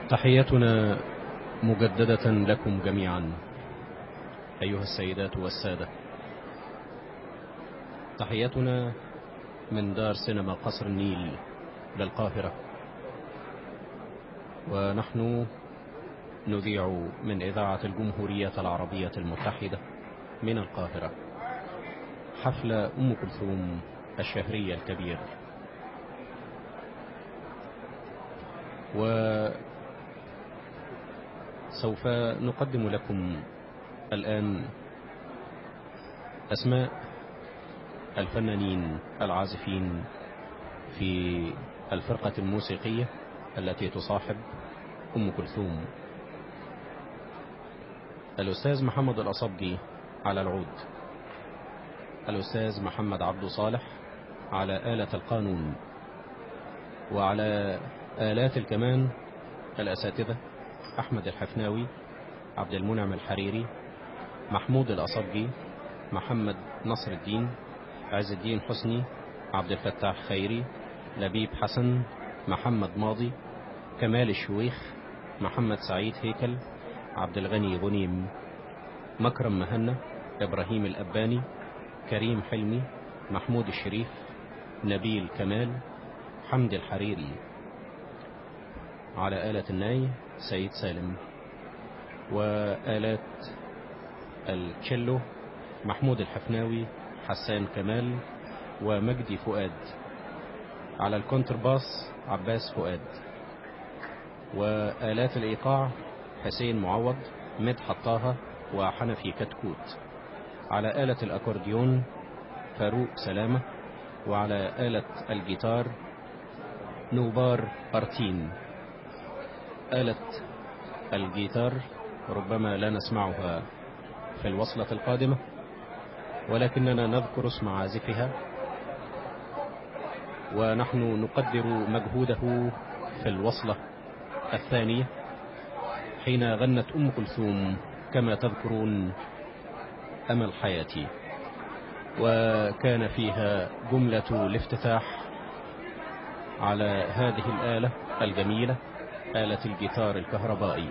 تحياتنا مجددة لكم جميعا أيها السيدات والسادة. تحياتنا من دار سينما قصر النيل بالقاهرة، ونحن نذيع من إذاعة الجمهورية العربية المتحدة من القاهرة حفل أم كلثوم الشهري الكبير. وسوف نقدم لكم الآن أسماء الفنانين العازفين في الفرقة الموسيقية التي تصاحب أم كلثوم. الأستاذ محمد الأصبجي على العود، الأستاذ محمد عبد صالح على آلة القانون، وعلى آلات الكمان الأساتذة أحمد الحفناوي، عبد المنعم الحريري، محمود الأصبجي، محمد نصر الدين، عز الدين حسني، عبد الفتاح خيري، لبيب حسن، محمد ماضي، كمال الشويخ، محمد سعيد هيكل، عبد الغني غنيم، مكرم مهنا، إبراهيم الأباني، كريم حلمي، محمود الشريف، نبيل كمال، حمد الحريري. على آلة الناي سيد سالم، وآلات التشيلو محمود الحفناوي، حسان كمال، ومجدي فؤاد. على الكونترباس عباس فؤاد، وآلات الإيقاع حسين معوض، مدحت طه، وحنفي كتكوت. على آلة الأكورديون فاروق سلامة، وعلى آلة الجيتار نوبار أرتين. آلة الجيتار ربما لا نسمعها في الوصلة القادمة، ولكننا نذكر اسم عازفها، ونحن نقدر مجهوده في الوصلة الثانية حين غنت أم كلثوم كما تذكرون أمل حياتي، وكان فيها جملة الافتتاح على هذه الآلة الجميلة، آلة الجيتار الكهربائي.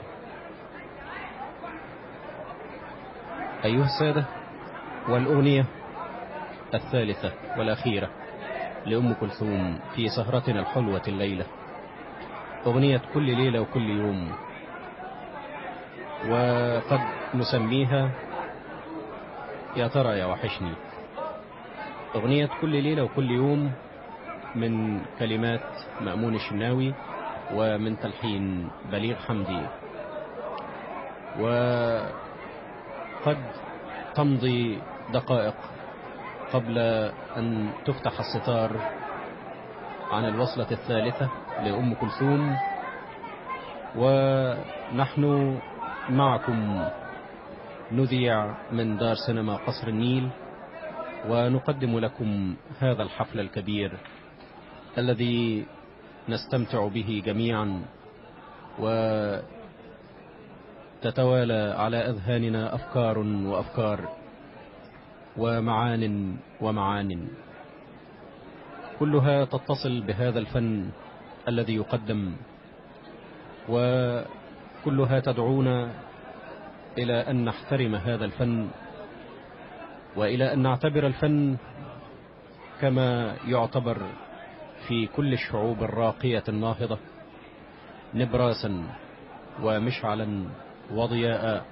أيها السادة، والأغنية الثالثة والأخيرة لأم كلثوم في سهرتنا الحلوة الليلة، أغنية كل ليلة وكل يوم، وقد نسميها يا ترى يا وحشني. أغنية كل ليلة وكل يوم من كلمات مأمون الشناوي ومن تلحين بليغ حمدي، وقد تمضي دقائق قبل أن تفتح الستار عن الوصلة الثالثة لأم كلثوم، ونحن معكم نذيع من دار سينما قصر النيل، ونقدم لكم هذا الحفل الكبير الذي نستمتع به جميعا، وتتوالى على أذهاننا أفكار وأفكار ومعان ومعان، كلها تتصل بهذا الفن الذي يقدم، وكلها تدعونا إلى أن نحترم هذا الفن، وإلى أن نعتبر الفن كما يعتبر في كل الشعوب الراقية الناهضة نبراسا ومشعلا وضياء.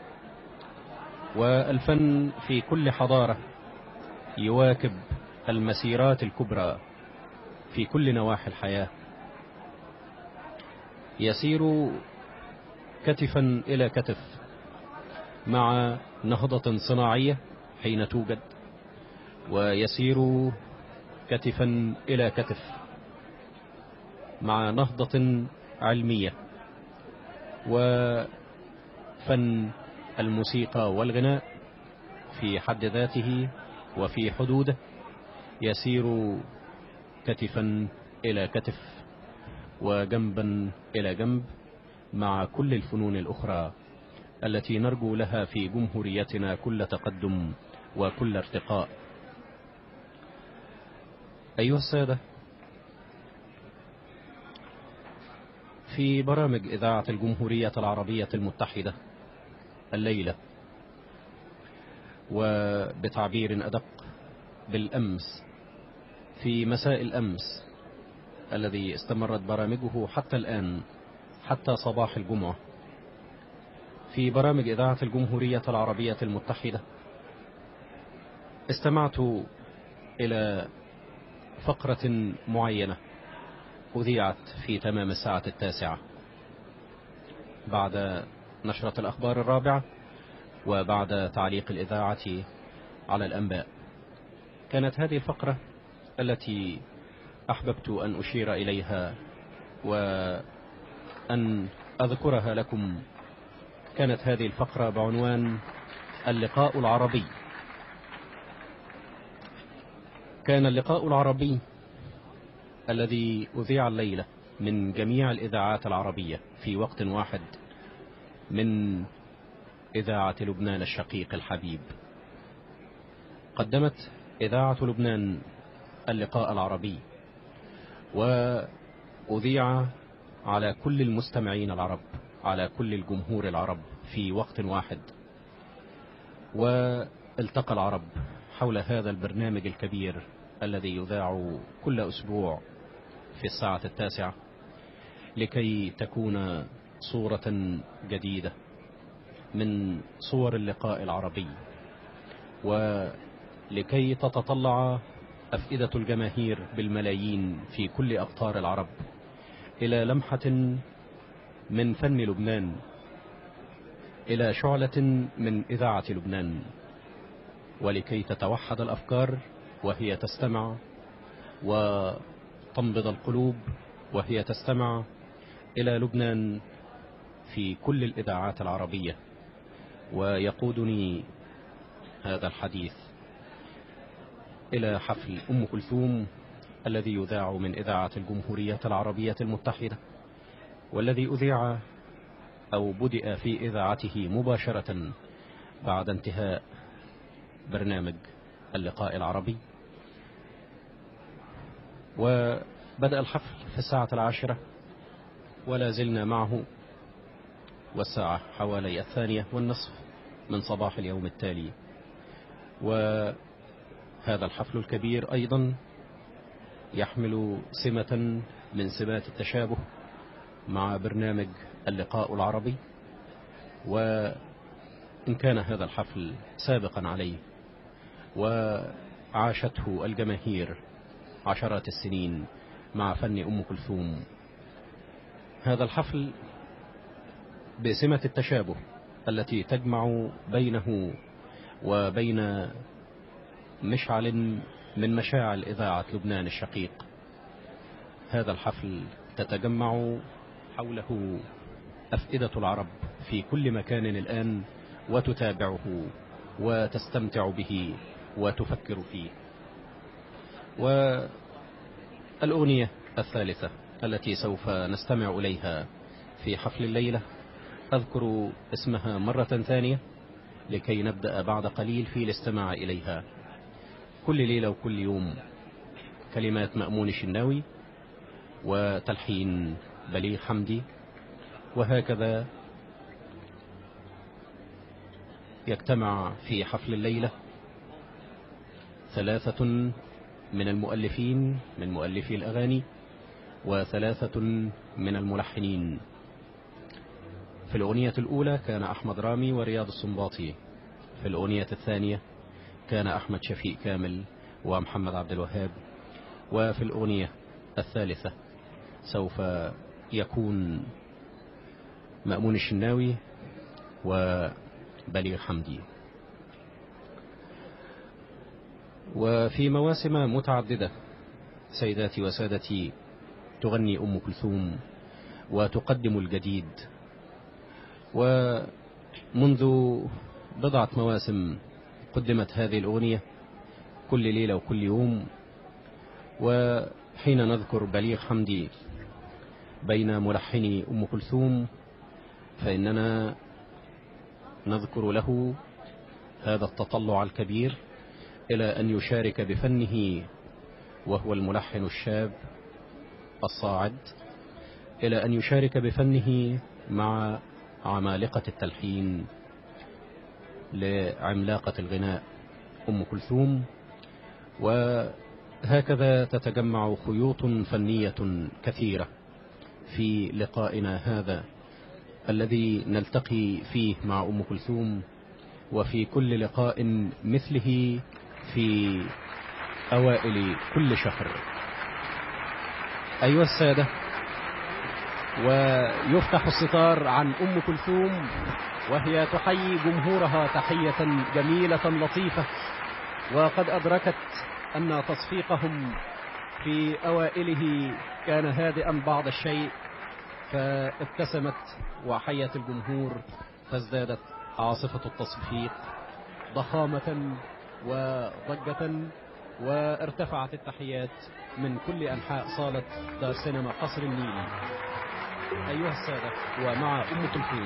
والفن في كل حضارة يواكب المسيرات الكبرى في كل نواحي الحياة، يسير كتفا إلى كتف مع نهضة صناعية حين توجد، ويسير كتفا إلى كتف مع نهضة علمية، وفن الموسيقى والغناء في حد ذاته وفي حدوده يسير كتفا إلى كتف وجنبا إلى جنب مع كل الفنون الأخرى التي نرجو لها في جمهوريتنا كل تقدم وكل ارتقاء. أيها السادة، في برامج إذاعة الجمهورية العربية المتحدة الليلة، وبتعبير أدق بالأمس، في مساء الأمس الذي استمرت برامجه حتى الآن، حتى صباح الجمعة، في برامج إذاعة الجمهورية العربية المتحدة استمعت إلى فقرة معينة أذيعت في تمام الساعة 9 بعد نشرة الأخبار 4 وبعد تعليق الإذاعة على الأنباء. كانت هذه الفقرة التي أحببت أن أشير إليها وأن أذكرها لكم. كانت هذه الفقرة بعنوان اللقاء العربي. كان اللقاء العربي الذي أذيع الليلة من جميع الإذاعات العربية في وقت واحد من إذاعة لبنان الشقيق الحبيب. قدمت إذاعة لبنان اللقاء العربي وأذيع على كل المستمعين العرب، على كل الجمهور العرب في وقت واحد، والتقى العرب حول هذا البرنامج الكبير الذي يذاع كل أسبوع في الساعة 9 لكي تكون صورة جديدة من صور اللقاء العربي، ولكي تتطلع أفئدة الجماهير بالملايين في كل أقطار العرب إلى لمحة من فن لبنان، إلى شعلة من إذاعة لبنان، ولكي تتوحد الأفكار وهي تستمع، وتنبض القلوب وهي تستمع إلى لبنان في كل الإذاعات العربية. ويقودني هذا الحديث إلى حفل أم كلثوم الذي يذاع من إذاعة الجمهورية العربية المتحدة، والذي أذيع أو بدأ في إذاعته مباشرة بعد انتهاء برنامج اللقاء العربي. وبدأ الحفل في الساعة 10 ولا زلنا معه، والساعة حوالي 2:30 من صباح اليوم التالي. وهذا الحفل الكبير أيضا يحمل سمة من سمات التشابه مع برنامج اللقاء العربي، وإن كان هذا الحفل سابقا عليه وعاشته الجماهير عشرات السنين مع فن أم كلثوم، هذا الحفل بسمة التشابه التي تجمع بينه وبين مشعل من مشاعل إذاعة لبنان الشقيق. هذا الحفل تتجمع حوله أفئدة العرب في كل مكان الآن، وتتابعه وتستمتع به وتفكر فيه. والأغنية الثالثة التي سوف نستمع إليها في حفل الليلة أذكر اسمها مرة ثانية لكي نبدأ بعد قليل في الاستماع إليها. كل ليلة وكل يوم، كلمات مأمون الشناوي وتلحين بليغ حمدي. وهكذا يجتمع في حفل الليلة 3 من المؤلفين من مؤلفي الأغاني و3 من الملحنين. في الأغنية الأولى كان أحمد رامي ورياض السنباطي، في الأغنية الثانية كان أحمد شفيق كامل ومحمد عبد الوهاب، وفي الأغنية الثالثة سوف يكون مأمون الشناوي وبليغ حمدي. وفي مواسم متعددة سيداتي وسادتي تغني أم كلثوم وتقدم الجديد، ومنذ بضعة مواسم قدمت هذه الأغنية كل ليلة وكل يوم. وحين نذكر بليغ حمدي بين ملحني أم كلثوم فإننا نذكر له هذا التطلع الكبير إلى أن يشارك بفنه، وهو الملحن الشاب الصاعد، إلى أن يشارك بفنه مع عمالقة التلحين لعملاقة الغناء أم كلثوم. وهكذا تتجمع خيوط فنية كثيرة في لقائنا هذا الذي نلتقي فيه مع أم كلثوم، وفي كل لقاء مثله في أوائل كل شهر. أيها السادة، ويفتح الستار عن أم كلثوم وهي تحيي جمهورها تحية جميلة لطيفة، وقد أدركت أن تصفيقهم في أوائله كان هادئا بعض الشيء، فابتسمت وحيت الجمهور، فازدادت عاصفة التصفيق ضخامة وضجة، وارتفعت التحيات من كل أنحاء صالة دار سينما قصر النيل. أيها السادة، ومع أم كلثوم.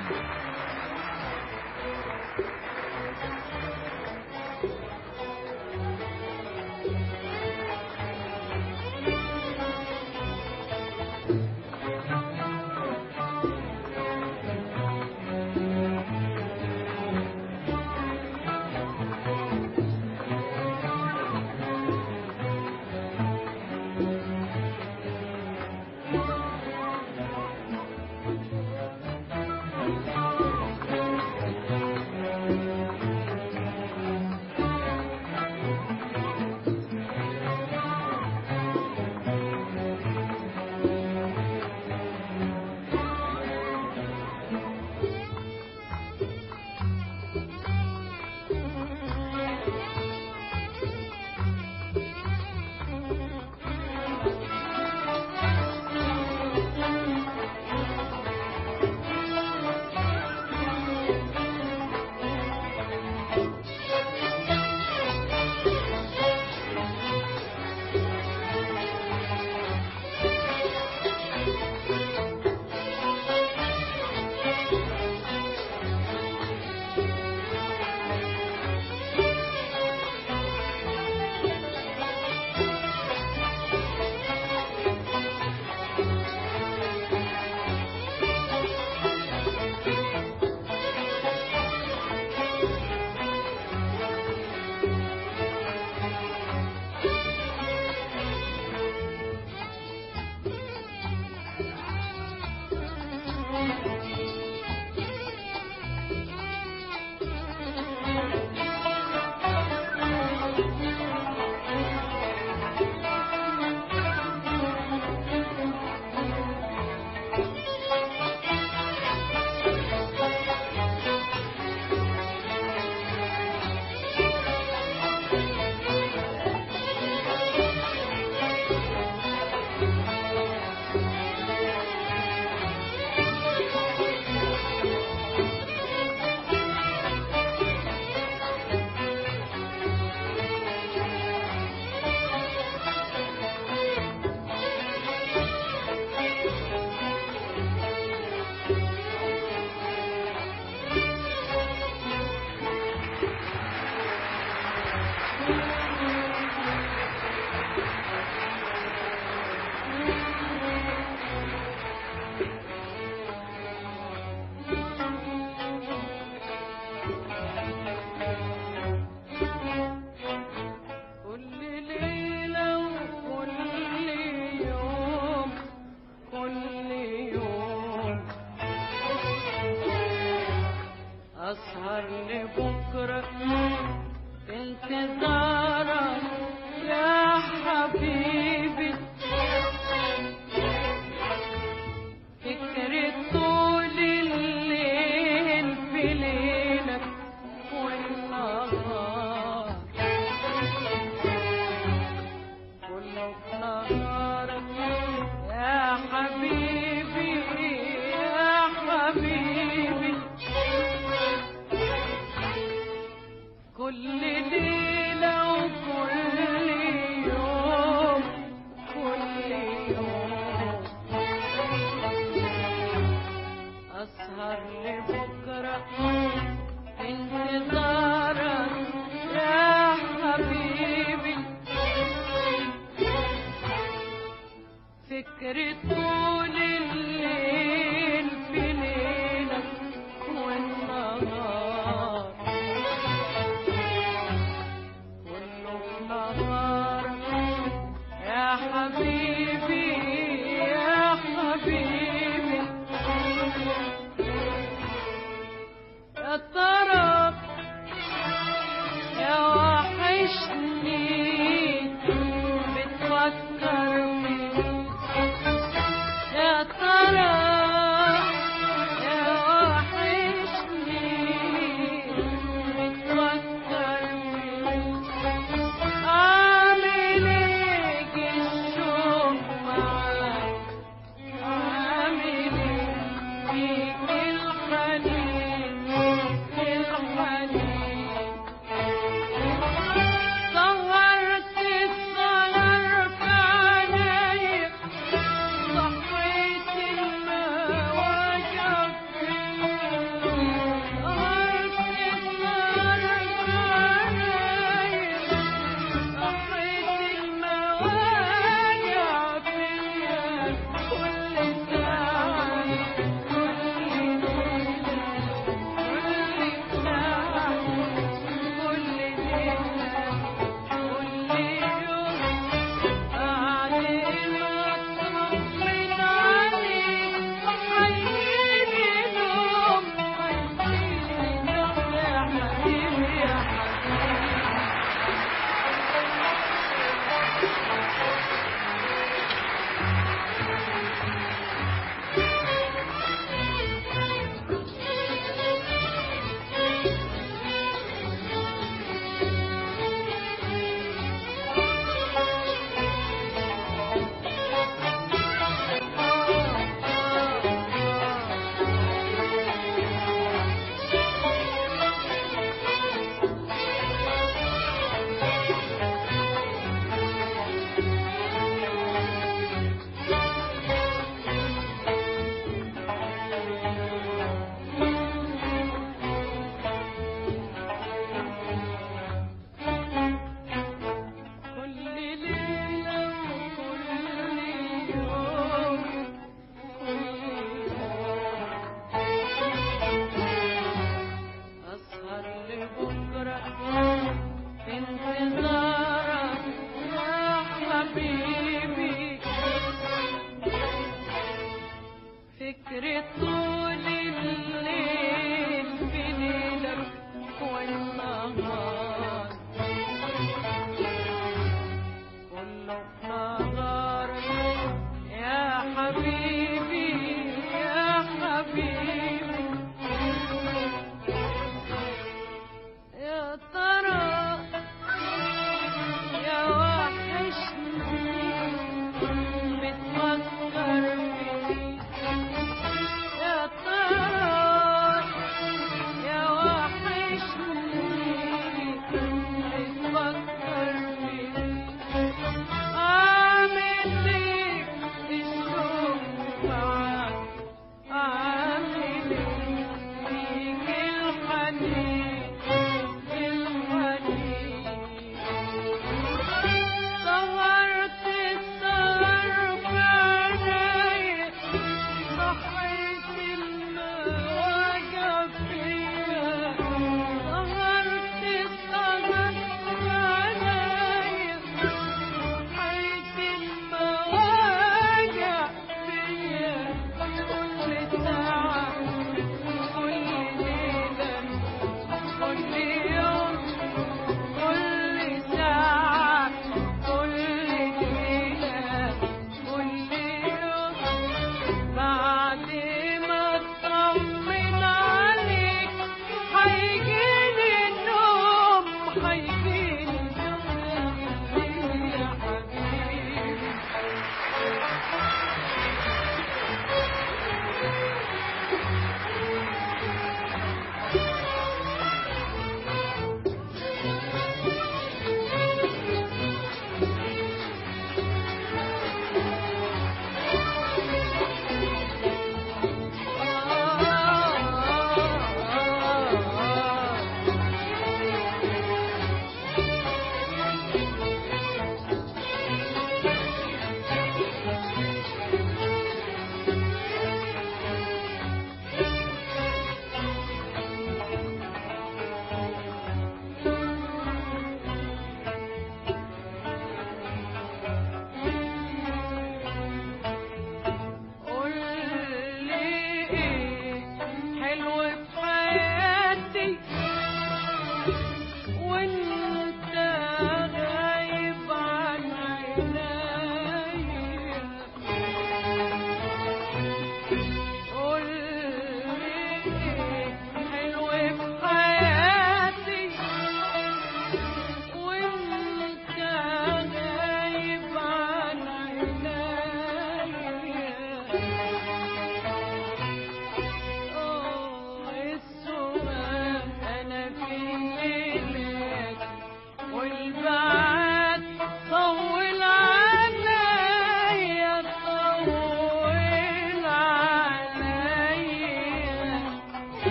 فكري طول الليل في ليلك والنهار كله نهارك يا حبيبي يا حبيبي يا ترى يا وحشني بتفكر فيك يا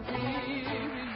حبيبي.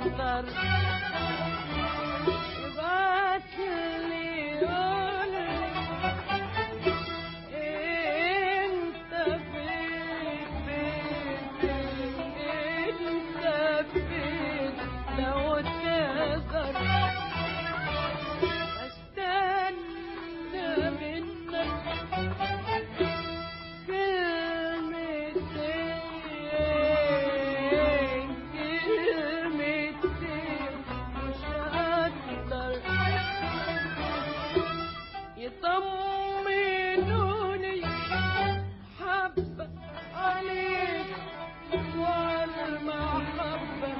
أكتر يبعتلي يقولي انت فين انت فين لو تقدر استنى منك كلمتين مش هقدر يطمنوني حبة عليك وعلى المحبة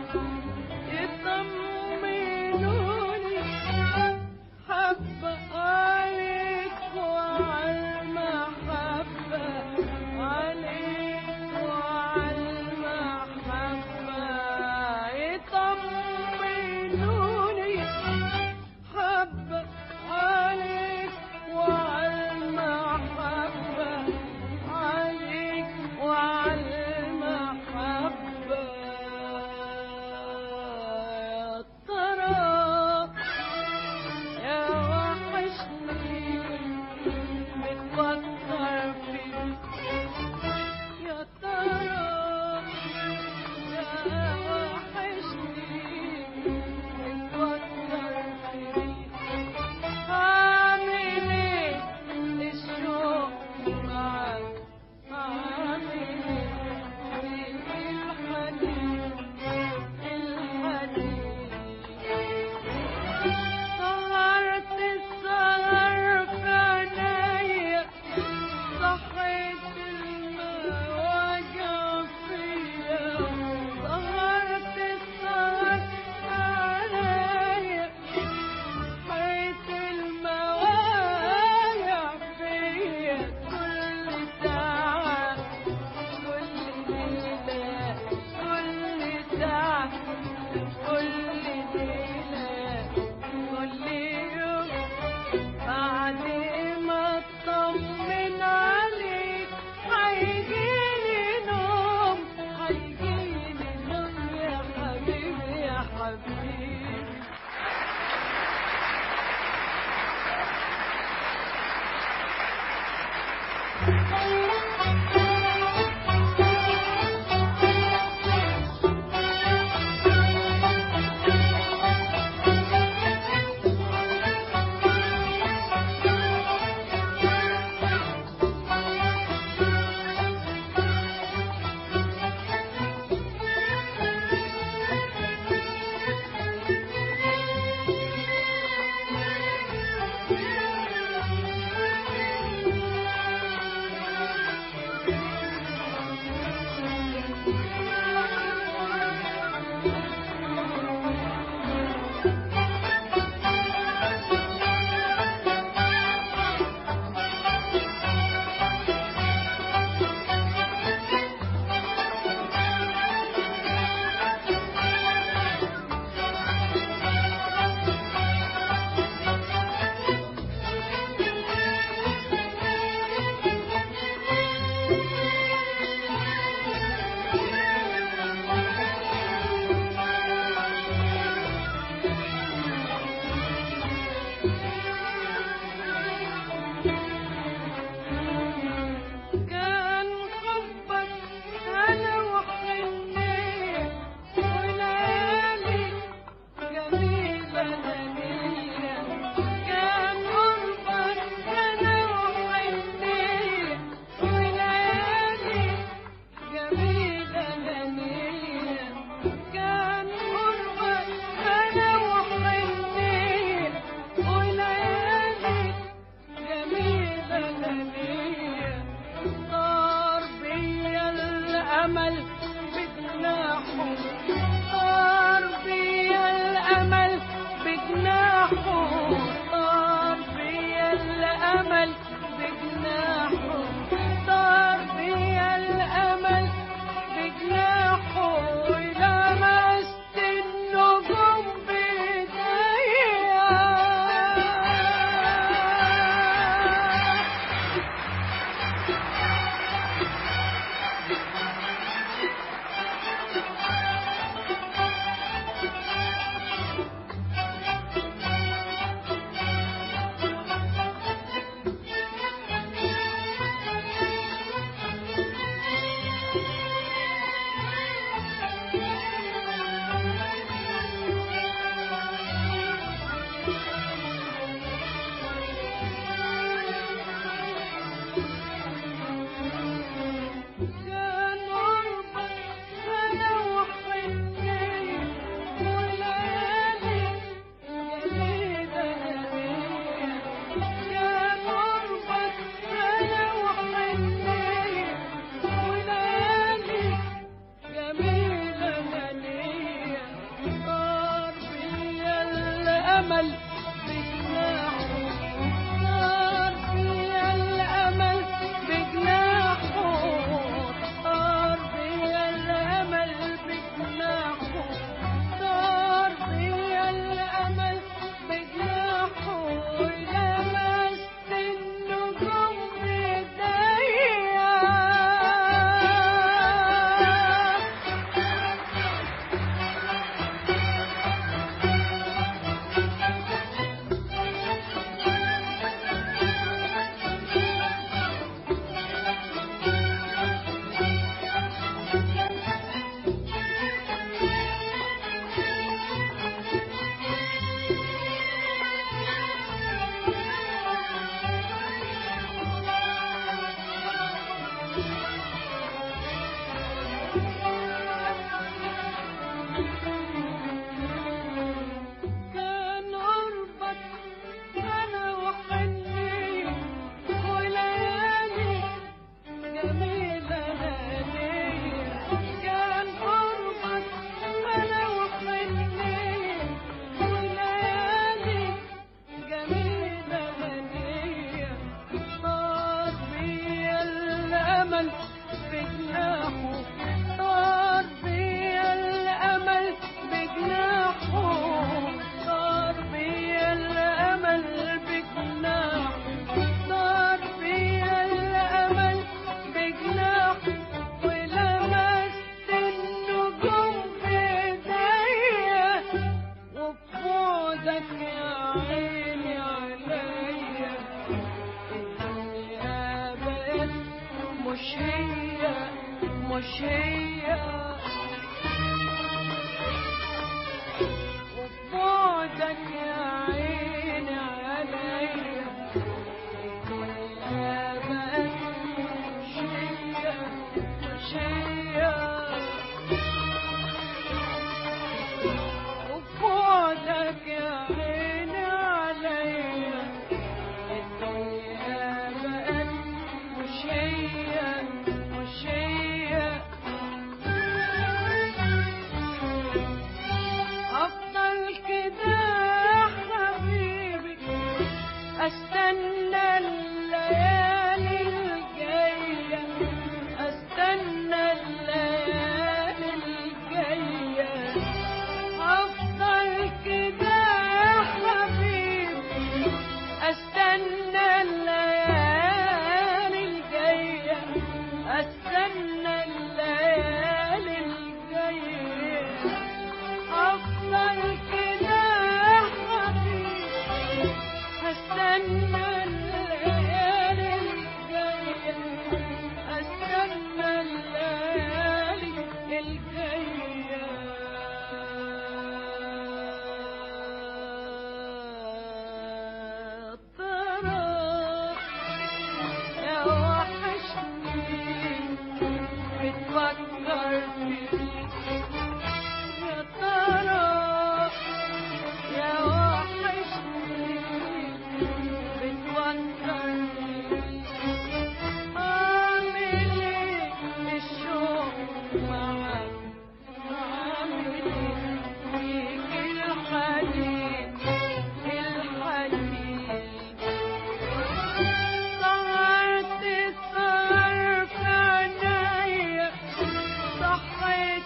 يطمنوني حبة عليك وعلى المحبة عليك وعلى المحبة يطمنوني حبة عليك وعلى المحبة عليك وعلى المحبة يا ترى يا وحشني بتفكر فيك يا ترى يا وحشني بتفكر فيك عامل ايه الشوق معاك عامل ايه الحنين سهرت السهر في عينيا صحيت المواجع فيا سهرت السهر في عينيا صحيت المواجع فيا كل ساعة كل ليلة كل ساعة كل ليلة كل يوم بعد ما اطمن عليك هيجيلي نوم هيجيلي نوم يا حبيبي يا حبيبي كان حبك أنا وحنية وليالي جميلة ليالي كان قربك أنا وحنية وليالي جميلة ليالي كان قربك أنا وحنية وليالي جميلة ليالي طار بيا الأمل بجناحه طار بيا الأمل بجناحه طار بيا الأمل بجناحه طار بيا الأمل بجناحه لمست النجوم بإيديا وشية وبعدك يا عيني عليا الدنيا بقت وشية وشية وبعدك يا عيني عليا الدنيا بقت وشية وشية أفضل كده يا حبيبي أستنى الليالي الجاية أستنى الليالي الجاية أفضل كده يا حبيبي أستنى الليالي الجاية أستنى الليالي الجاية أفضل كده يا حبيبي أستنى الليالي الجاية أستنى الليالي الجاية ترى يا وحشني بتفكر فيك يا ترى يا وحشني بتفكر فيك أعمل إيه الشوق معاك أعمل إيه فيك الحنين الحنين سهرت السهر في عينيا صحيت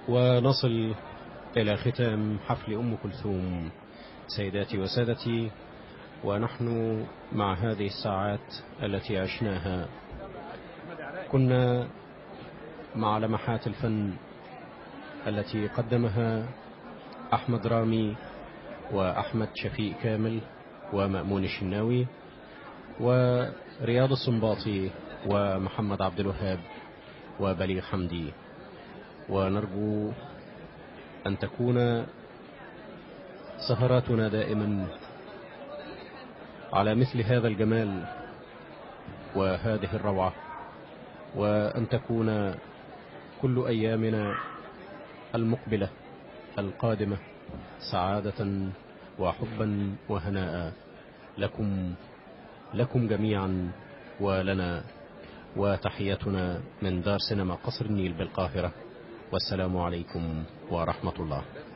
ونصل إلى ختام حفل أم كلثوم. سيداتي وسادتي، ونحن مع هذه الساعات التي عشناها كنا مع لمحات الفن التي قدمها أحمد رامي وأحمد شفيق كامل ومأمون الشناوي ورياض السنباطي ومحمد عبد الوهاب وبليغ حمدي. ونرجو أن تكون سهراتنا دائما على مثل هذا الجمال وهذه الروعة، وأن تكون كل أيامنا المقبلة القادمة سعادة وحبا وهناء لكم جميعا ولنا. وتحياتنا من دار سينما قصر النيل بالقاهرة، والسلام عليكم ورحمة الله.